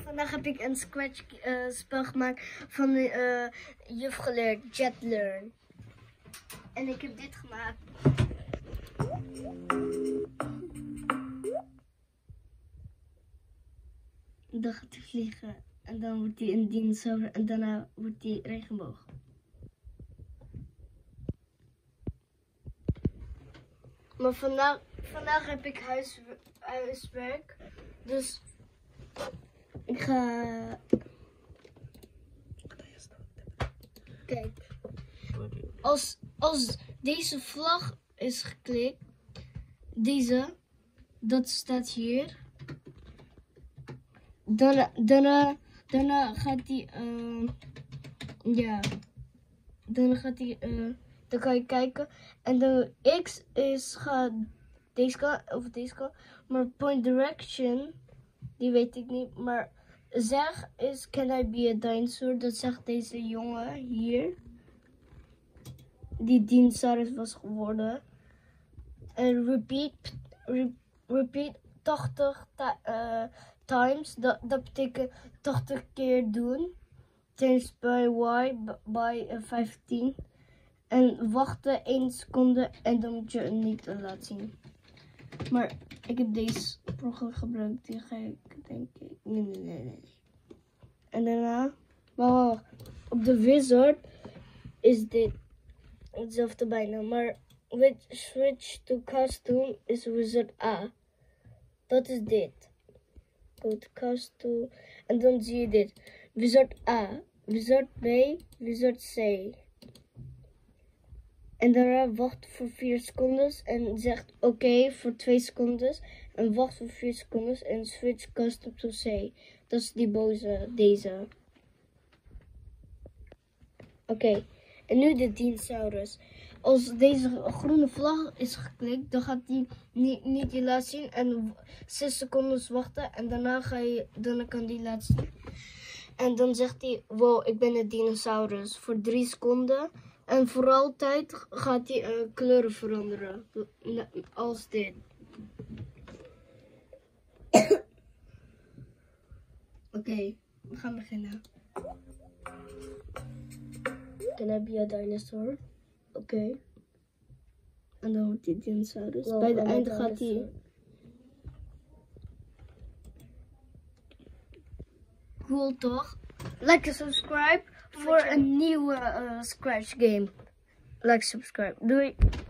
Vandaag heb ik een scratch spel gemaakt van de juf geleerd, JetLearn. En ik heb dit gemaakt. Dan gaat hij vliegen en dan wordt hij een dinosaurus en daarna wordt hij regenboog. Maar vandaag heb ik huiswerk, dus ik ga... Kijk, als deze vlag is geklikt, dat staat hier, daarna gaat die, dan kan je kijken. En de X gaat deze kant, maar point direction, die weet ik niet, maar zeg is can I be a dinosaur, dat zegt deze jongen hier, die dinosaurus was geworden. En repeat 80 times, dat betekent 80 keer doen, times by y, by 15. En wachten 1 seconde en dan moet je het niet laten zien. Maar ik heb deze programma gebruikt, die ga ik denk ik... Nee. En daarna, wacht. Op de wizard is dit hetzelfde bijna, maar switch to costume is wizard A. Dat is dit. Go to costume en dan zie je dit. Wizard A, wizard B, wizard C. En daarna wacht voor 4 seconden en zegt oké voor 2 seconden. En wacht voor 4 seconden en switch custom to C. Dat is die boze, deze. Oké, en nu de dinosaurus. Als deze groene vlag is geklikt, dan gaat die niet je laten zien. En 6 seconden wachten en daarna kan die laten zien. En dan zegt hij, wow, ik ben een dinosaurus. Voor 3 seconden. En voor altijd gaat hij kleuren veranderen. Als dit. Oké, we gaan beginnen. Can I be a dinosaur? Oké. En dan wordt hij dinosaurus. Wow, bij het einde gaat hij... Cool toch? Like en subscribe voor een nieuwe Scratch game. Like, subscribe. Doei!